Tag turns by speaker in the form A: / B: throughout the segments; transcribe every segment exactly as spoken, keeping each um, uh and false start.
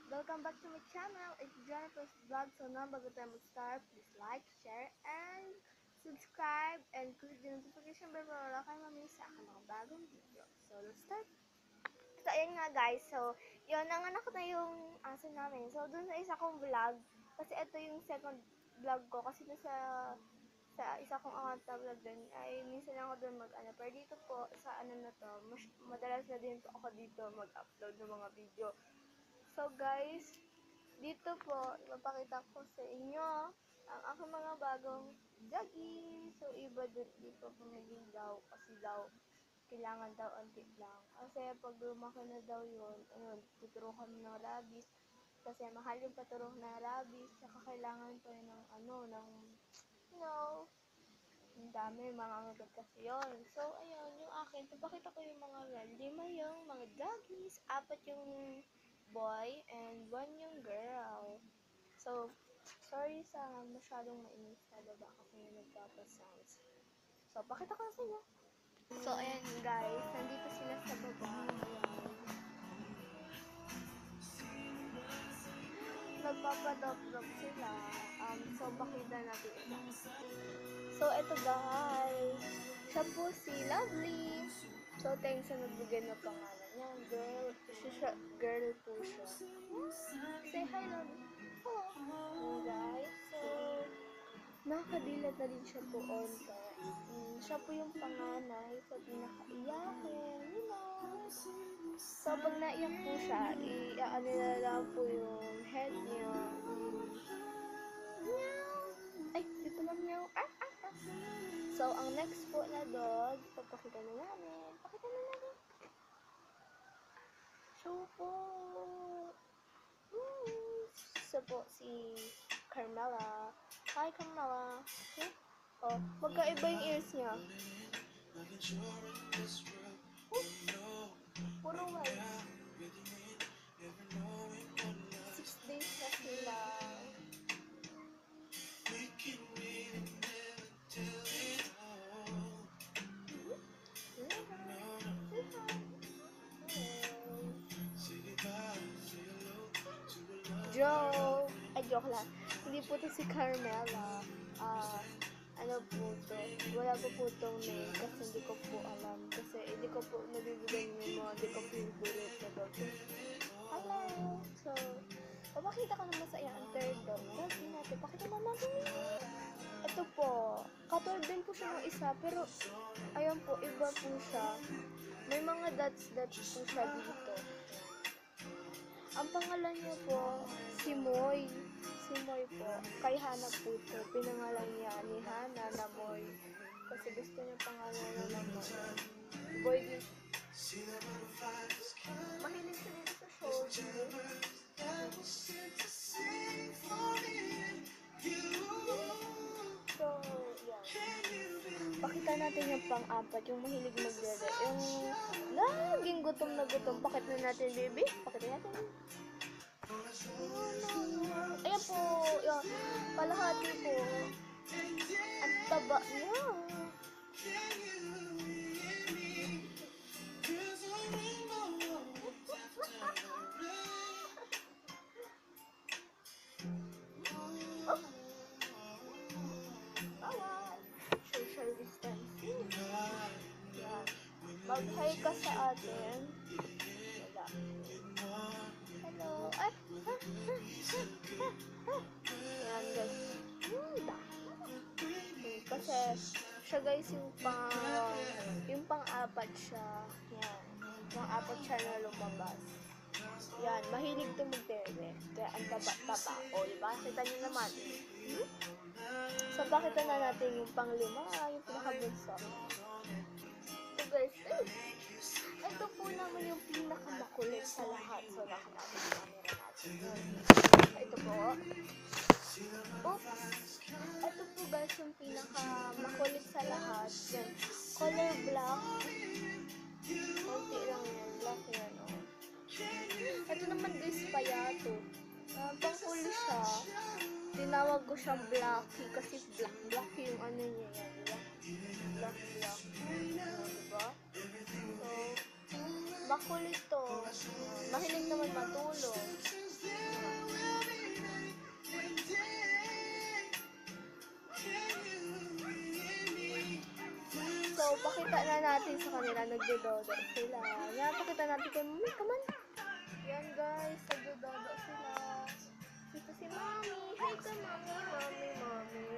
A: Welcome back to my channel. It's Jennifer's Vlog. So now bago tayo mag-start, please like, share, and subscribe. And click the notification bell para wala kayo mamili sa aking mga bagong video. So let's start. So ayan nga guys. So yun, nanganak na yung aso namin. So dun sa isa kong vlog, kasi ito yung second vlog ko. Kasi nasa sa isa kong account na vlog din, ay minsan lang ako doon mag-ano. Pero dito po, sa ano na to, mas, madalas na din po ako dito mag-upload ng mga video. So guys, dito po, ipapakita ko sa inyo ang aking mga bagong jogging. So iba din dito pumigil daw kasi daw kailangan daw antik lang. Kasi pag lumaki na daw yun, ayun, tuturo kami ng rabies. Kasi mahal yung paturo na rabies. Saka kailangan pa yun ng ano, ng, you know, ang dami, mga agad kasi yun. So, ayun, yung akin, papakita ko yung mga red. Lima yung mga doggies, apat yung boy, and one yung girl. So, sorry sa masyadong mainit sa baba kasi yung nagpapasounds. So, pakita ko na sa inyo. So, ayan guys, nandito sila sa baba. Nagpapadop-drop sila. Um, so, pakita natin ito. So, eto guys. Siya po si Lovely. So, thanks sa nagbigay na pangalan niya. Girl, siya, siya, girl po siya. Say hi, Lovely. Hello. Guys, so, nakadilat na din siya po onte. Um, siya po yung panganay sa pinakaiyakin. You know. So, pag naiyak po siya, i-ano na lang po yung head niya. Ay, dito lang niya. Ah, ah, ah. So, ang next po na dog, papakita na namin. Pakita na namin. So po. Hmm. So po, si Carmela. Hi, Carmela. Okay? Oh, magkaiba yung ears niya. Oh, puro white. Six days na sila. Joke! Ay, joke lang. Hindi po to si Carmela. Ah, uh, ano po to? Wala po po itong name kasi hindi ko po alam. Kasi hindi ko po nabibigyan yung mga hindi ko po yung bullet na dog. Hello! So, papakita ko naman sa iyo ang third dog. Dog natin. Pakita mo natin. Ito po. Katulad din po siya ng isa. Pero, ayun po, iba po siya. May mga dots-dots po siya dito. Ang pangalan niya po, si Moy. Si Moy po. Kay Hana po ito. Pinangalan niya ni Hana na Moy. Kasi gusto niya pangalan na naman. Boy din. Mahilig siya dito sa shoulder. So, yeah. Pakita natin yung pang-apat, yung mahilig maglere. Yung laging gutom na gutom. Pakita na natin, baby. Pakita natin. Ayan po. Yan. Palahati po. Ang taba niya. Oh. Bawal. Social distancing. Yan. Mag-hi ka sa atin. Wala. Hello. Ay. Yan guys. Kasi siya guys yung pang yung pang-apat siya. Yan. Pang-apat siya na lumabas. Yan. Mahilig to mag-tere. Kaya ang taba-taba. O, diba? Kita nyo naman. Hmm? So, pakita na natin yung pang-lima. Yung pinaka-bunso. So guys, eh, ito po naman yung pinaka-makulit sa lahat. So, nakapagod yung camera natin. Ito po. Oops. Ito po guys yung pinaka-makulit sa lahat. Yan. Color black. Kunti lang yan. Black yan, o. Oh. Ito naman guys, payato. Uh, pang-huli siya. Tinawag ko siyang Blacky kasi black-black yung ano niya yan. Black, black, black. Diba? So, makulit to. Mahilig naman matulog. So, pakita na natin sa kanila, nagdododo sila. Yan, pakita natin kay Mami, come on. Yan guys, nagdododo sila. Ito si Mami. Hi ka Mami, Mami, Mami.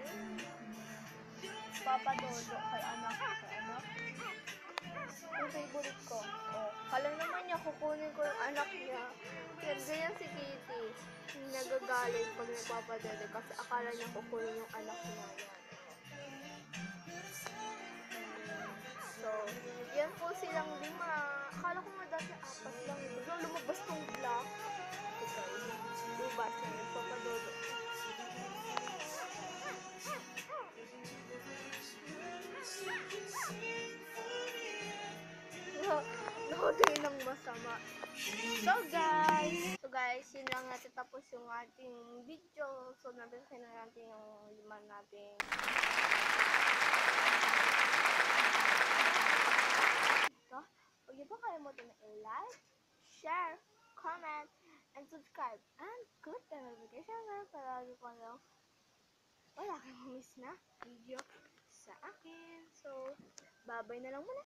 A: Papa Dodo kay anak, kay anak. Yung favorite ko. Oh, kala naman niya, kukunin ko yung anak niya. Yan, ganyan si Kitty. Nagagalit pag nagpapadodo kasi akala niya kukunin yung anak niya. Yan. So, yan po silang lima. Akala ko nga dati apat lang. Biglang lumabas tong black. Ito guys, diba siya nagpapadodo. Nakutingin ng masama. So guys, so guys, yun lang natin tapos yung ating video. So nabisin na natin yung lima natin. So, huwag niyo po kalimutan na i-like, share, comment, and subscribe. And click the notification bell para lagi ko lang wala kayong miss na video sa akin. So, bye-bye na lang muna.